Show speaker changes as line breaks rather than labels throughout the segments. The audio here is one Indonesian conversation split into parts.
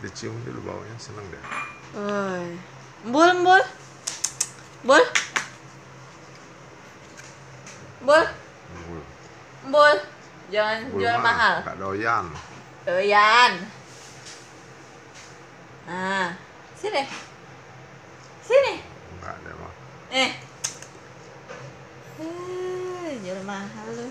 Dicium dulu baunya, seneng deh.
Oi. Bul, bul. Bul. Bul.
Bul.
Bul. Jangan
Bul
jual
mah
mahal.
nggak doyan.
Doyan. Nah, sini. Sini.
Nggak deh mah.
Jual mahal lu.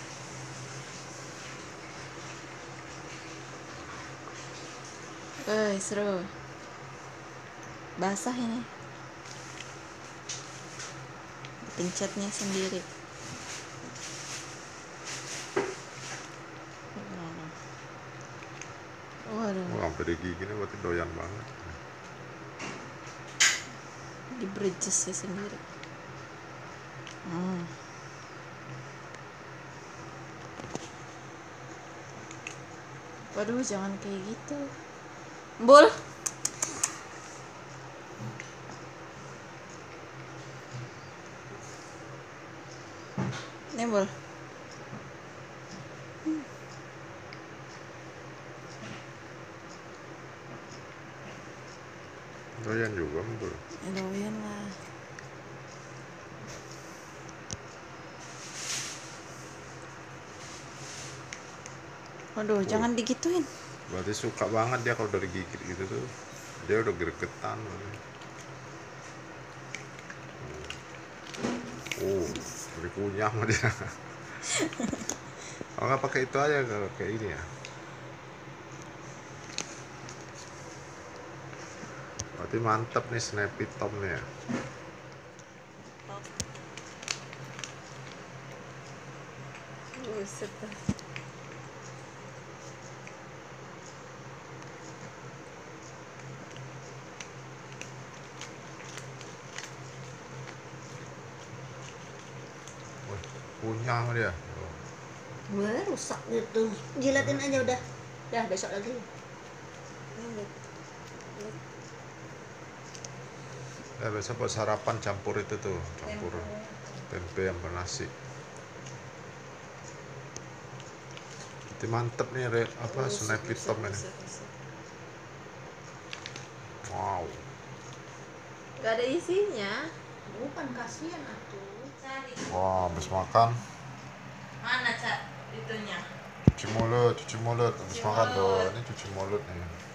Seru. Basah ini. Pencetnya sendiri. Waduh.
Wah, sampai digigit berarti doyan banget.
Di bridgesnya sendiri. Waduh, jangan kayak gitu. Bul. Nih, Bul.
Doyan juga Bul.
Doyan lah. Waduh, jangan digituin.
Berarti suka banget dia kalau udah digigit gitu tuh. Dia udah gregetan. Lebih kunyah mah dia. Kalau nggak pakai itu aja, kalau kayak ini ya. Berarti mantep nih Snappy Tom nih ya.
Buset dah.
Kunyah mah dia.
Wah, rusak gitu. Jilatin aja udah. Dah besok lagi.
Ya biasa buat sarapan campur itu tuh, campur tempe sama nasi. Itu mantep nih Snappy Tom ini. Wow.
Gak ada isinya.
Bukan, kasihan atuh.
Wah, habis makan.
Mana, Cak? Itunya.
Cuci mulut. Habis makan tuh, ini cuci mulut nih.